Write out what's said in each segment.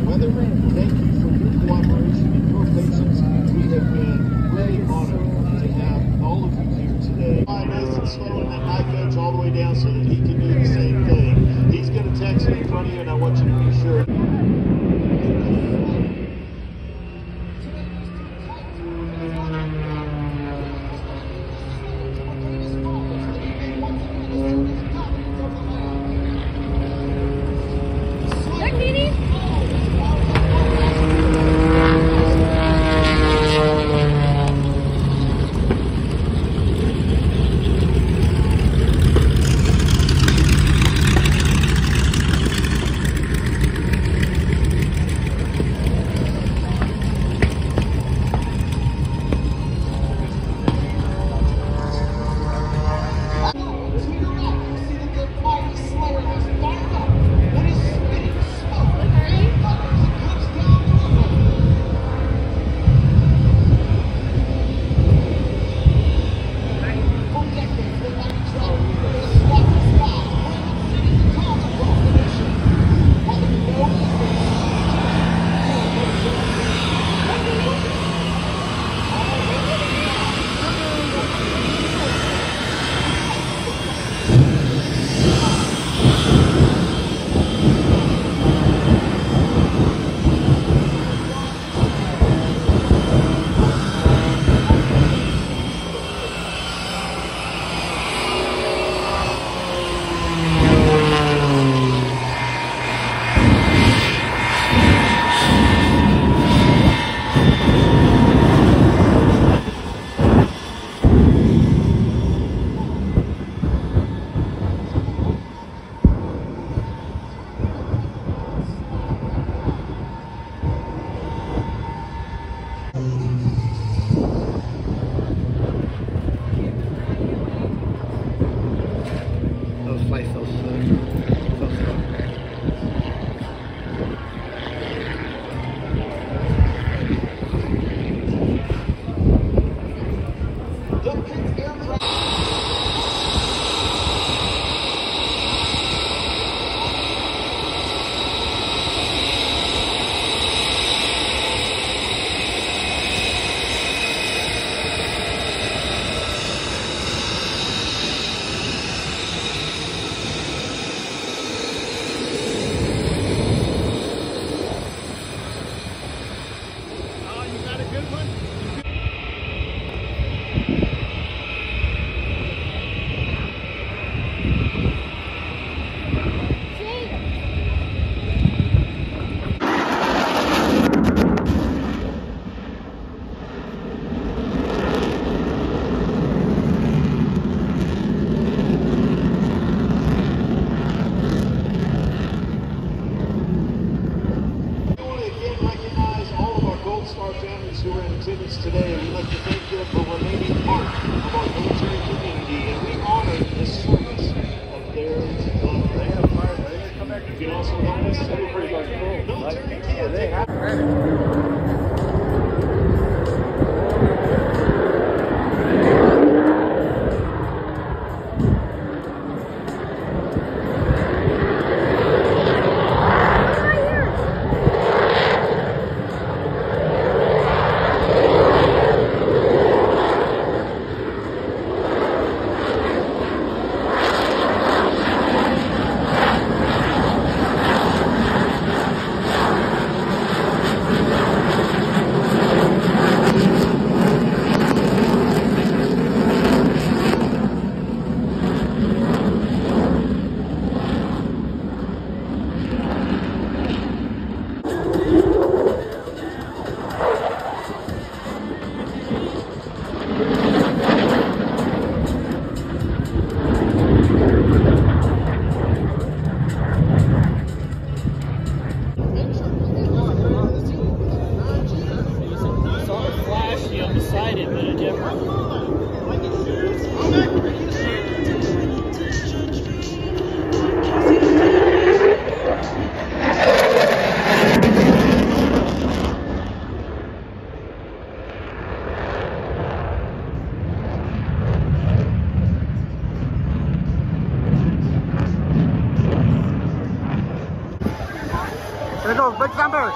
weather. Thank you for your cooperation and your patience. We have been really honored to have all of you here today. Nice and slow in that knife edge all the way down so that he can do the same thing. He's going to text in front of you, and I want you to be sure. Today, we'd like to thank them for remaining part of our military community, and we honor the service of their love. You can also help us celebrate military kids.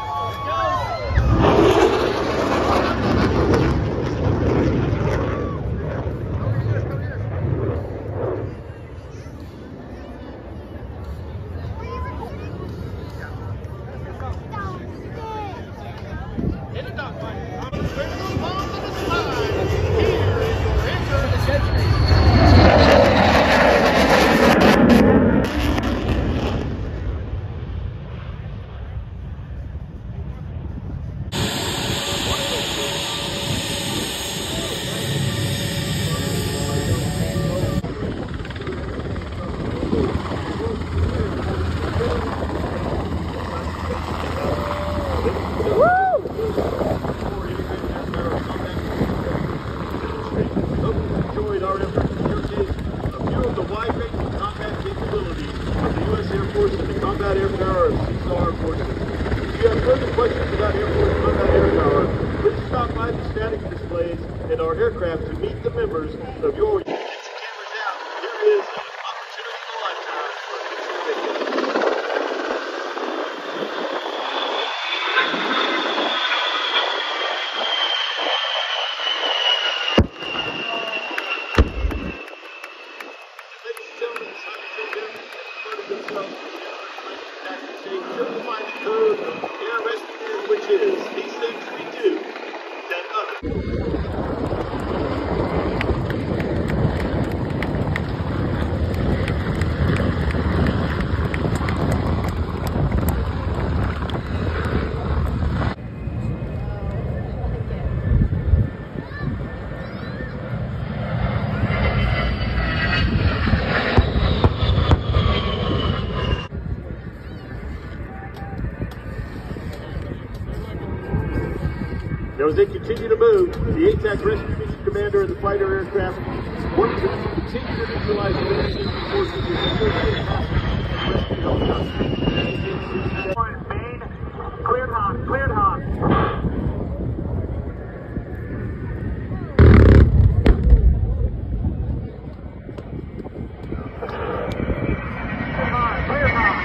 And our aircraft to meet the members of your unit. Get your cameras out. Here is an opportunity of a lifetime for ladies and gentlemen, it's time to take them and themselves to the simplify the code of air rescue, which is these things we do that others. Now, as they continue to move, the ATAC Rescue Mission Commander and the fighter aircraft work to continue to neutralize the rescue forces with rescue helicopters. Main, cleared hot, cleared hot. Cleared hot.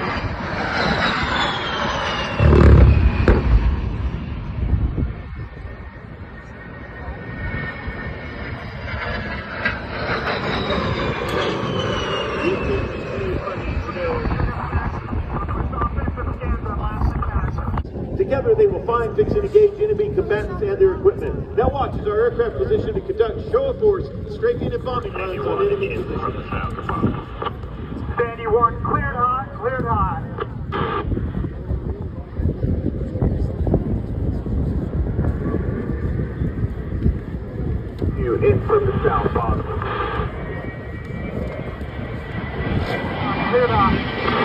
Together they will find, fix, and engage enemy combatants and their equipment. Now watch as our aircraft position to conduct show of force, strafing and bombing runs on enemy positions. Sandy 1, cleared hot, cleared hot. You hit from the south bottom. Cleared hot.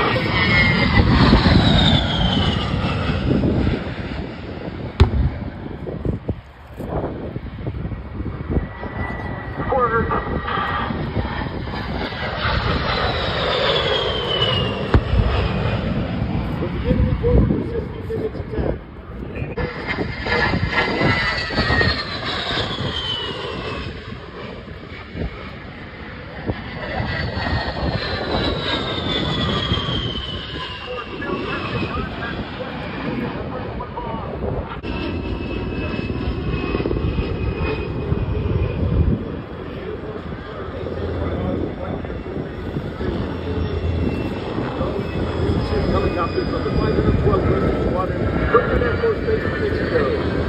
Helicopters from the 512th Rescue Squadron, Brooklyn Air Force Base in Mexico.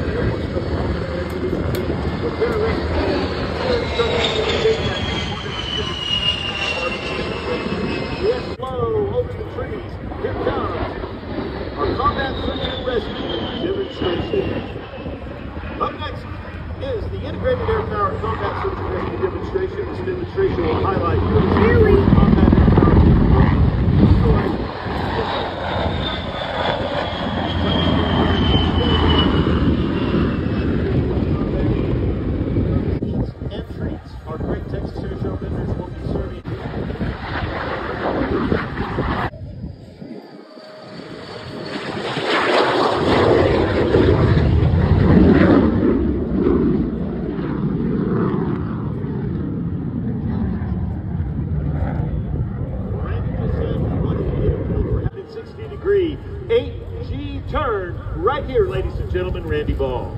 With their rescue, yes, slow over the trees. Here comes our combat search and rescue demonstration. Up next is the integrated air power combat search and rescue demonstration. This demonstration will highlight combat and treats. Our Great Texas Airshow vendors will be serving. right here, ladies and gentlemen, Randy Ball.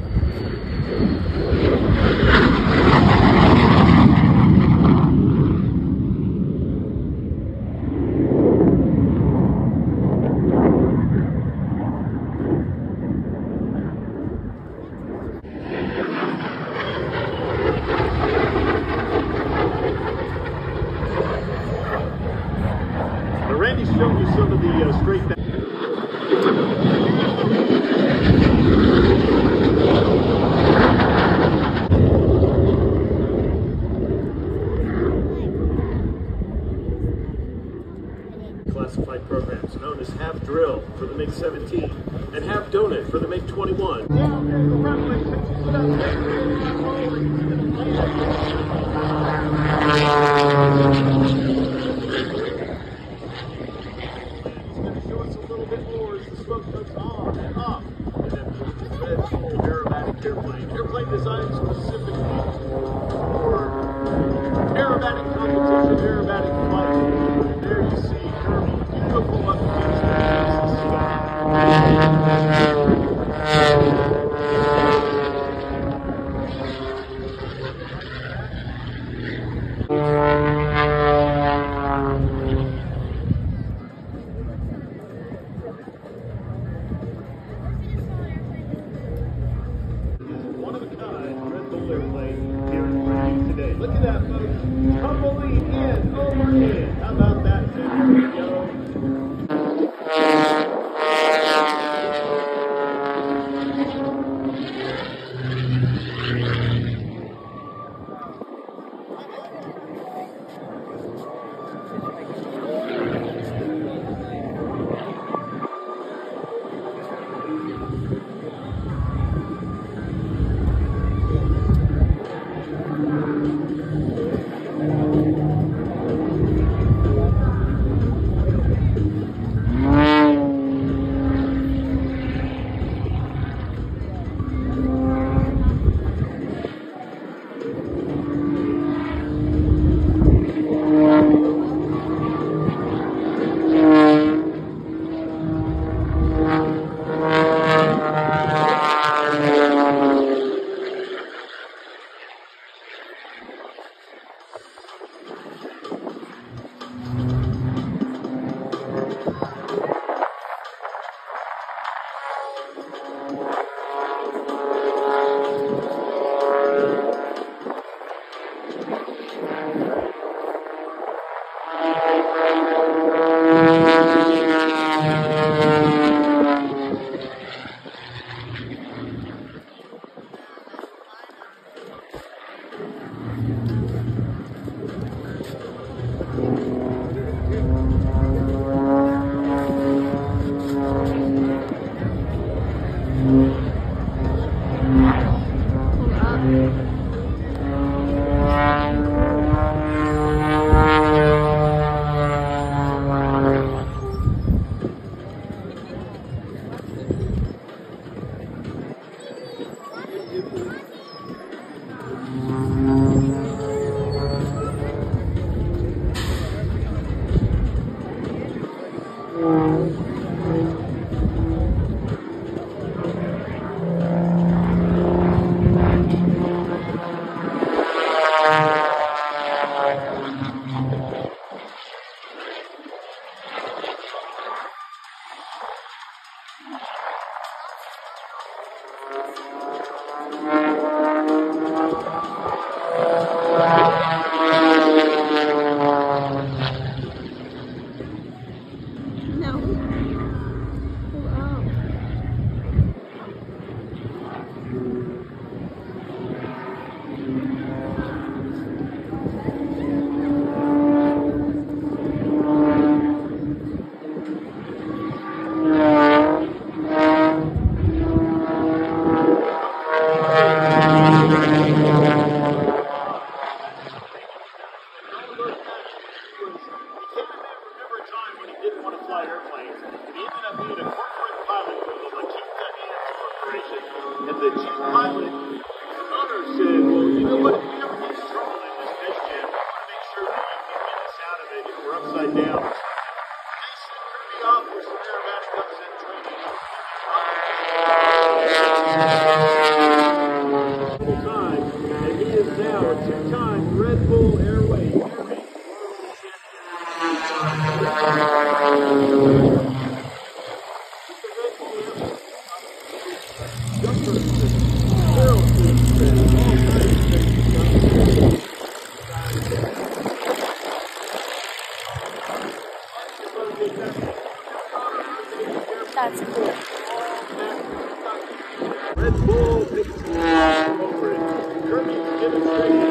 Randy's showing you some of the straight classified programs known as half drill for the MiG-17 and half donut for the MiG-21. Airplane designed specifically for aerobatic competition, aerobatic flight. And there you see Kirby, beautiful up against the sky. Airplane here in front of you today. Look at that, folks. Tumbling in, overhead. How about that, And the chief pilot, the owner, said, well, you know what, if we ever get in trouble in this fish jam, we want to make sure that you can get us out of it if we're upside down. They sent Kirby off for some aerobatic upset training. Time, and he is now a two-time Red Bull Airways That's cool. Red Bull takes over it. Kirby demonstrating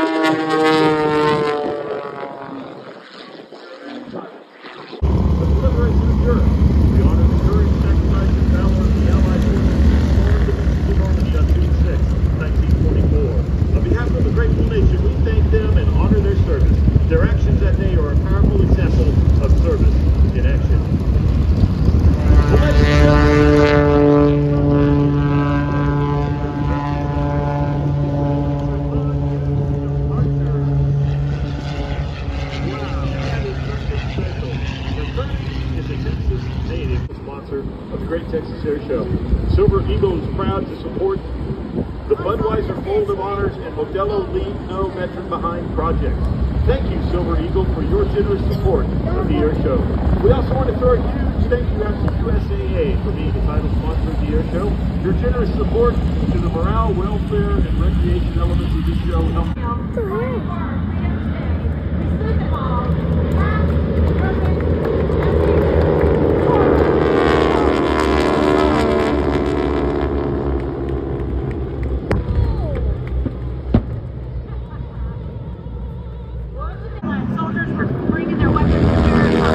the liberation of Europe. We honor the courage, sacrifice, and valor of the Allied forces formed in Normandy on June 6, 1944. On behalf of the grateful nation, we thank them and honor their service. Their actions that day are a powerful example of service in action. Sponsor of the Great Texas Airshow. Silver Eagle is proud to support the Budweiser Fold of Honors and Modelo Leave No Veteran Behind projects. Thank you, Silver Eagle, for your generous support of the Airshow. We also want to throw a huge thank you out to USAA for being the title sponsor of the Airshow. Your generous support to the morale, welfare, and recreation elements of this show help. Soldiers were bringing their weapons to America.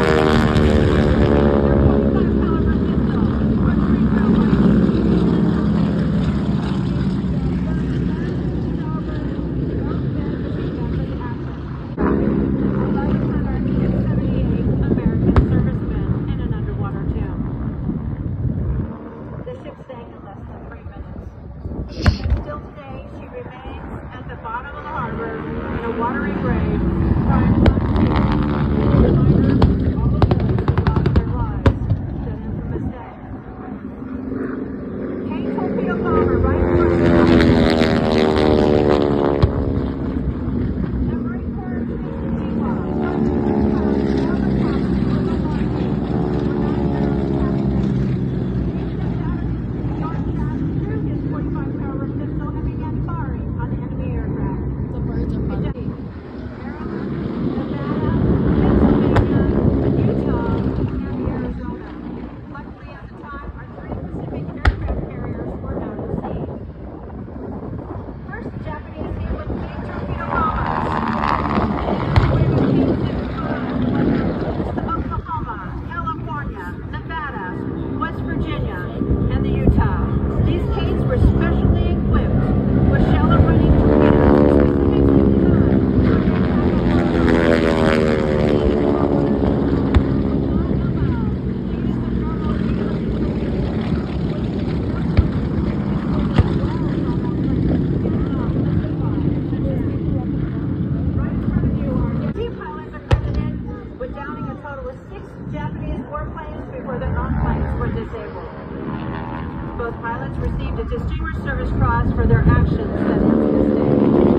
Both pilots received a Distinguished Service Cross for their actions that happened this day.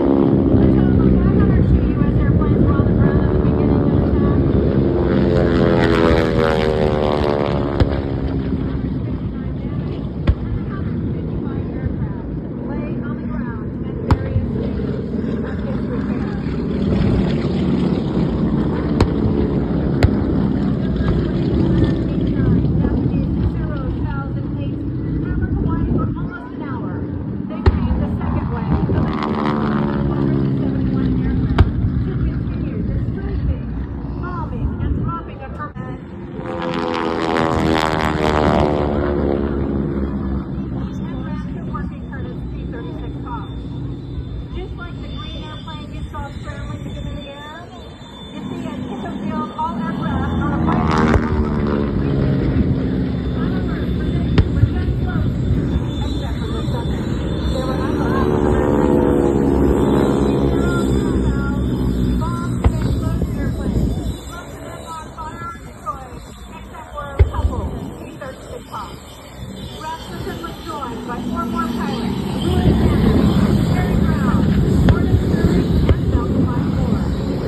A total of 502 U.S. airplanes were on the ground at the beginning of the almost an hour. They came the second way of the by 4 more pilots, Louis Sanders, Terry Brown, Gordon Curry, and Malcolm Moore.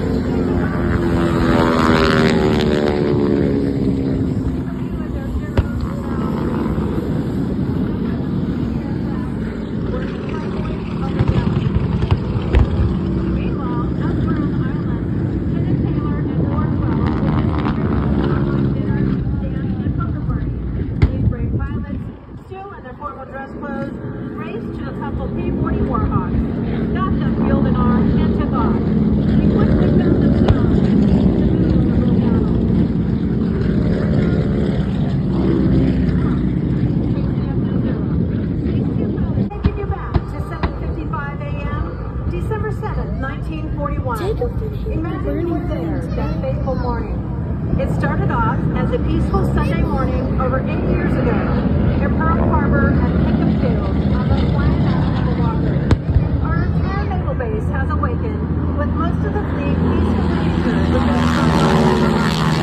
Imagine you were there that fateful morning. It started off as a peaceful Sunday morning over 8 years ago in Pearl Harbor at Hickam Field on the flying island of Oahu. Our entire naval base has awakened with most of the fleet peacefully anchored within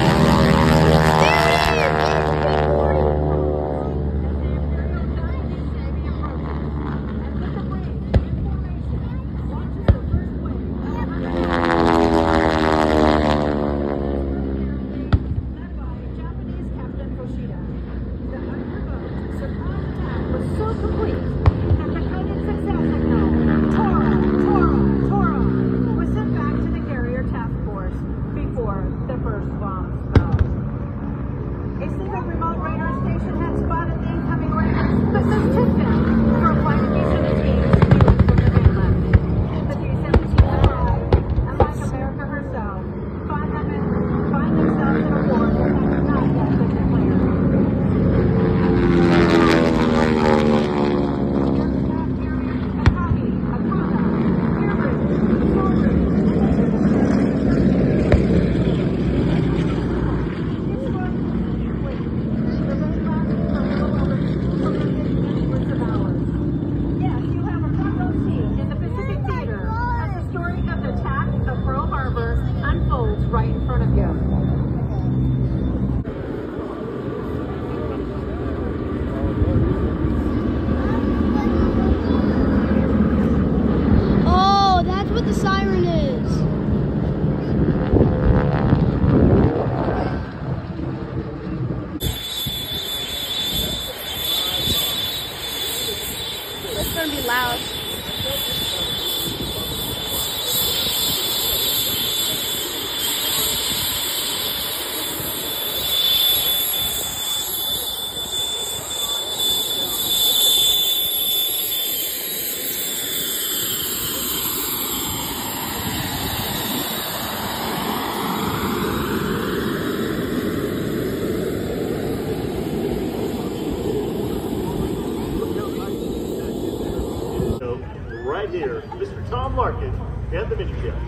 right here, Mr. Tom Larkin and the mini jet.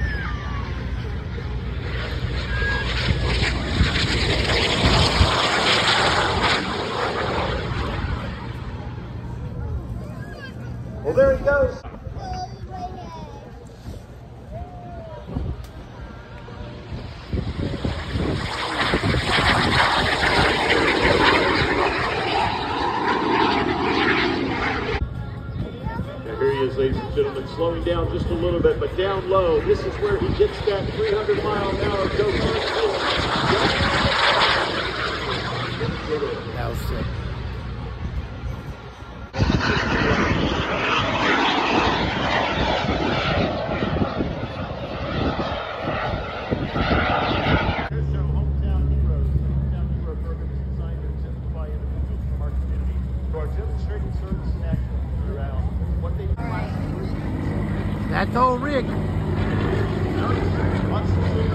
Well, there he goes. Here he is, ladies and gentlemen, slowing down just a little bit, but down low. This is where he gets that 300-mile-an-hour go. That was sick. Airshow Hometown Heroes. The Hometown Hero program is designed to exemplify individuals from our community who are demonstrating service in action throughout. What they That's old Rick. do.